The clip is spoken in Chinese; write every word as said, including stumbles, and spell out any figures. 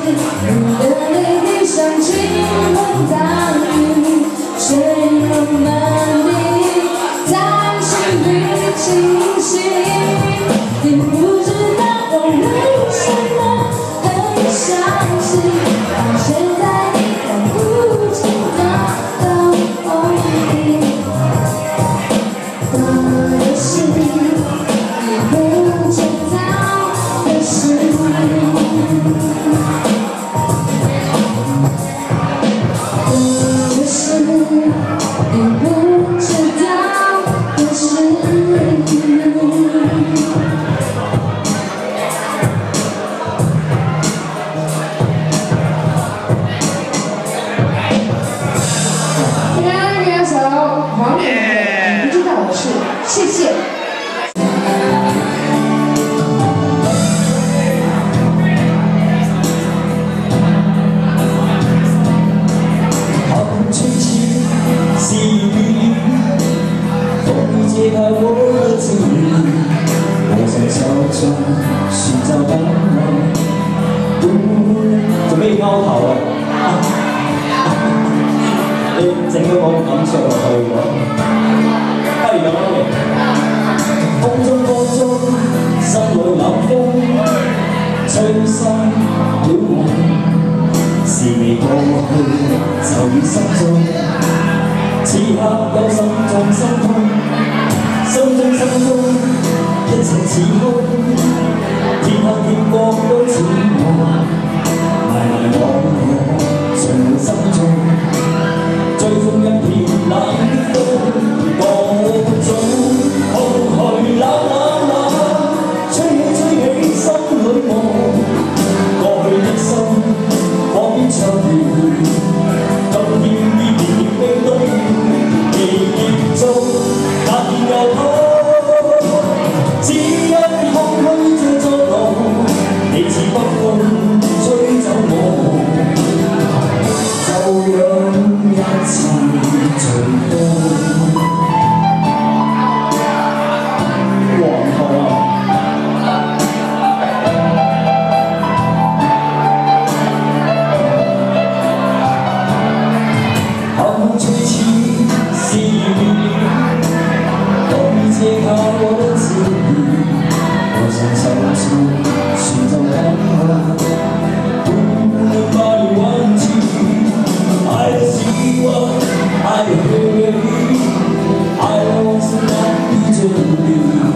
你的泪滴像倾盆大雨，水融满地，在心里清晰。你不知道我为什么很伤心，到现在依然不知道到底我的心，你不知道的事。 谢谢。 寒吹起细雨，风揭开我的记忆。我在桥上寻找答案。做咩勾頭啊？你整咗個感上落去喎。 不如咁樣嚟，風中風中，心裏冷風，吹散了夢，是未過去，就已心中，此刻有心痛心痛，心中心中，一切似空，天黑天光都似夢，迷迷惘惘，常滿心中，追風一片冷的風。 各種空虛冷冷冷，吹起吹起心裏夢，過去的心仿變長橋，今天依然冰凍，記憶中那片又痛，只因空虛這作弄，你似北風吹走我，就讓一切隨風。 吹起细雨，风揭开我的记忆。我想悄悄寻找答案，不能把你忘记。爱的希望，爱的回忆，爱的往事难以整理。